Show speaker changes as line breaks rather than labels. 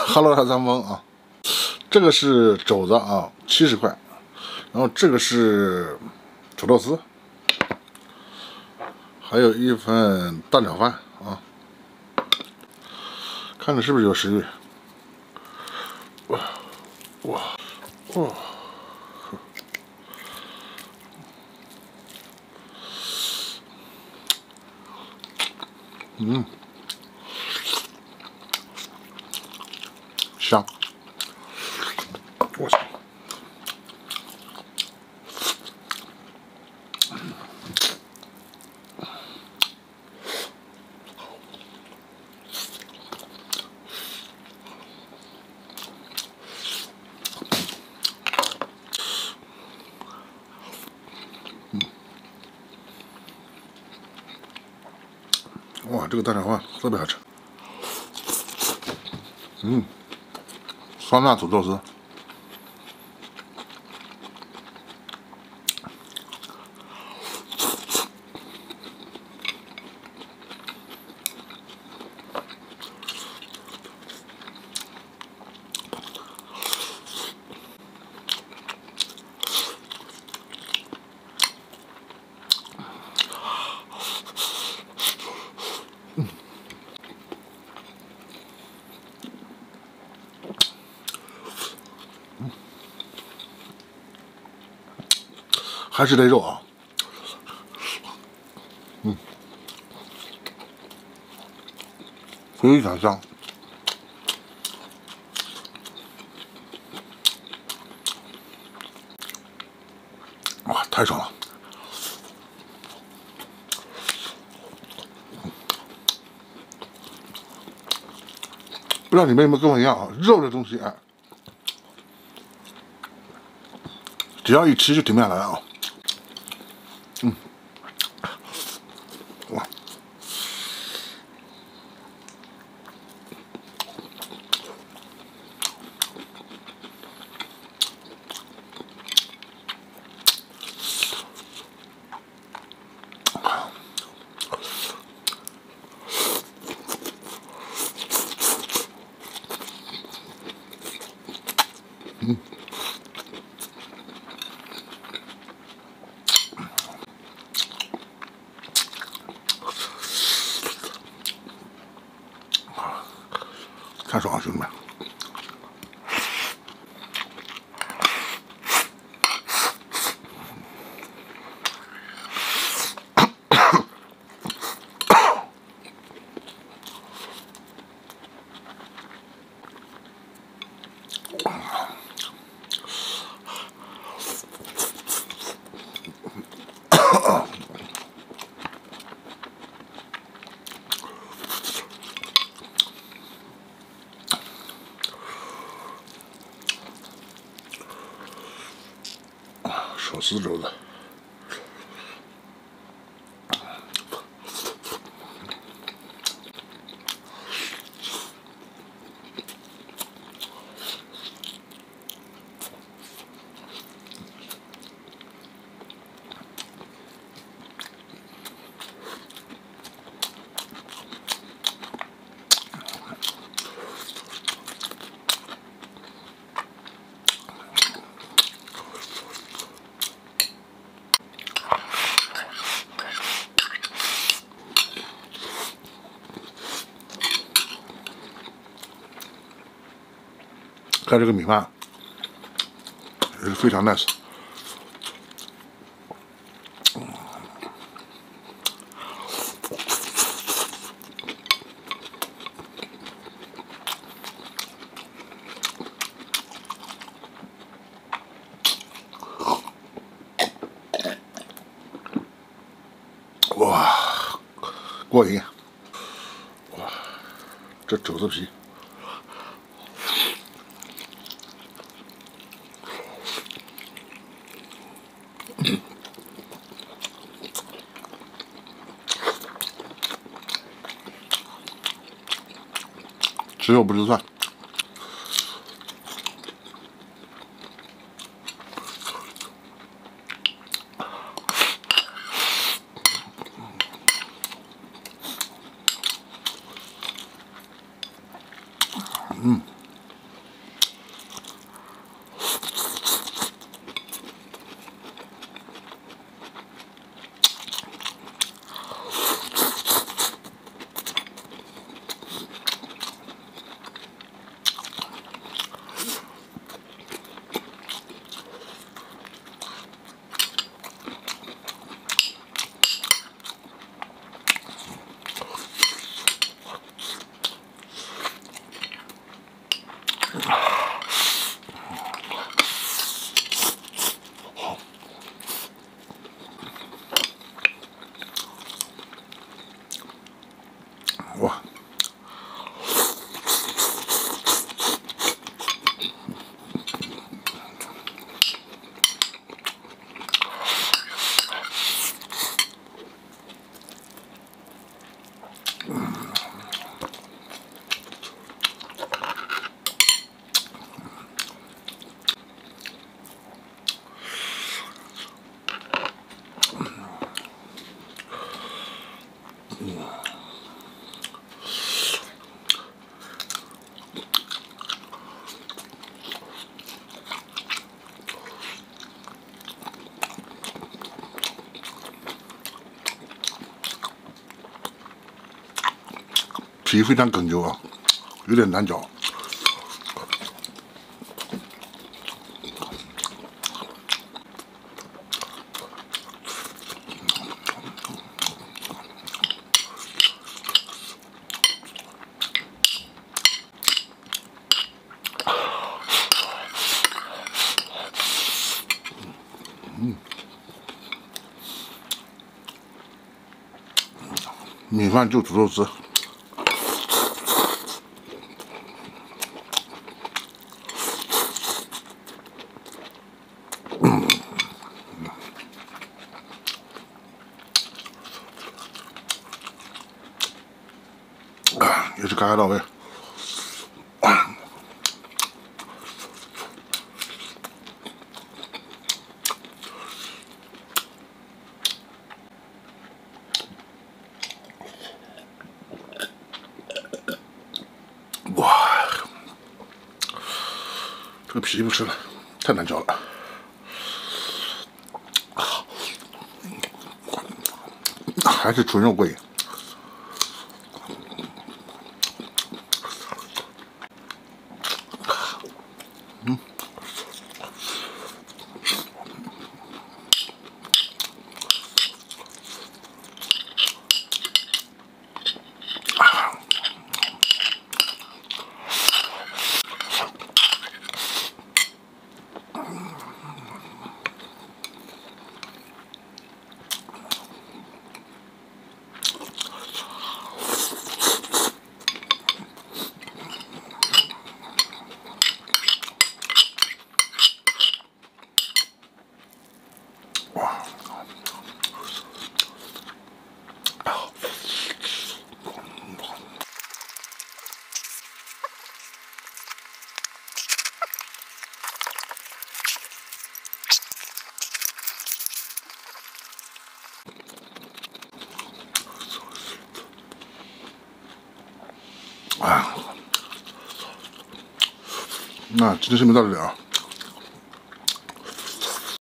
Hello， 大张峰啊，这个是肘子啊，70块，然后这个是土豆丝，还有一份蛋炒饭啊，看看是不是有食欲。哇，香，我操！哇，这个蛋炒饭特别好吃。酸辣土豆丝。还是得肉啊，非常香，哇，太爽了！不知道你们有没有跟我一样啊？肉这东西啊，只要一吃就停不下来啊。哇，太爽了，兄弟们！手撕肘子，看这个米饭也是非常 nice。哇，过瘾！哇，这肘子皮。吃肉不吃蒜。 皮非常哽啾啊，有点难嚼。米饭就土豆丝，也是嘎嘎到位。哇，这个皮不吃了，太难嚼了。还是纯肉过瘾。那今天视频到这里啊。